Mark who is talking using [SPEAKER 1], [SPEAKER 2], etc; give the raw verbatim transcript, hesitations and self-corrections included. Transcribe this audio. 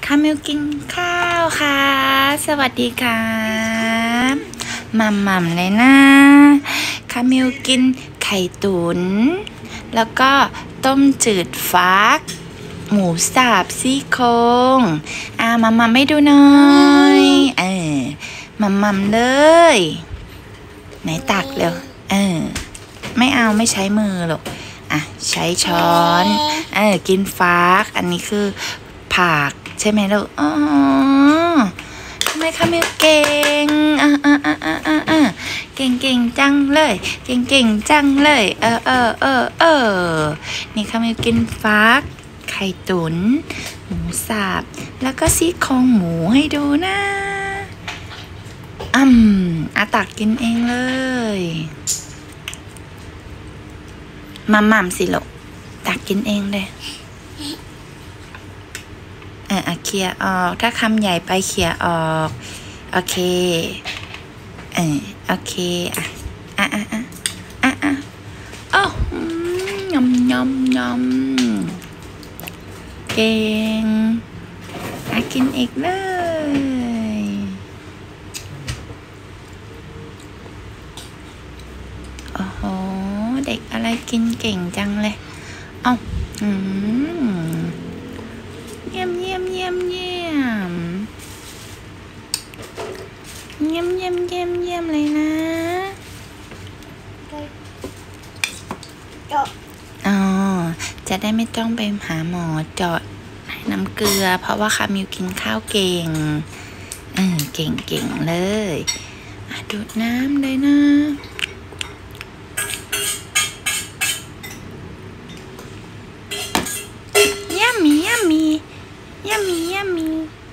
[SPEAKER 1] คามิลกินข้าวค่ะสวัสดีครับมัมมัมเลยนะคามิลกินไข่ตุ๋นแล้วก็ต้มจืดฟักหมูสับซี่โครงอ่ามัมมัมไม่ดูหน่อยเออมัมมัมเลยไหนตักเร็วเออไม่เอาไม่ใช้มือหรอกอ่ะใช้ช้อนเออกินฟักอันนี้คือผักใช่ไหมลูกอ๋อทำไมคามิลเก่งอ่ะอ่ะอ่ะอ่ะอ่ะอ่ะเก่งเก่งจังเลยเก่งเก่งจังเลยเออเออเออเออนี่คามิลกินฟักไข่ตุ๋นหมูสับแล้วก็ซี่โครงหมูให้ดูนะอืมอาตักกินเองเลยมัมมัมสิลูกตักกินเองเลยเออเคลียร์ออกถ้าคำใหญ่ไปเคลียร์ออกโอเคเออโอเคอ่ะอ่ะอ่ะอ่ะอ่ะอ่ะโอ้ยำยำยำเก่งอ่ะกินอีกเลยโอ้โหเด็กอะไรกินเก่งจังเลยเอ้าอืมเยี่ยมเยี่ยมเยี่ยมเยี่ยมเยี่ยมเยี่ยมเยี่ยมเยี่ยมเลยนะอ๋อจะได้ไม่ต้องไปหาหมอเจาะน้ำเกลือเพราะว่าคามิวกินข้าวเก่งเออเก่งเก่งเลยอ่ะดูดน้ำเลยนะยัมมี่ยัมมี่ยัมมี่ยัมมี่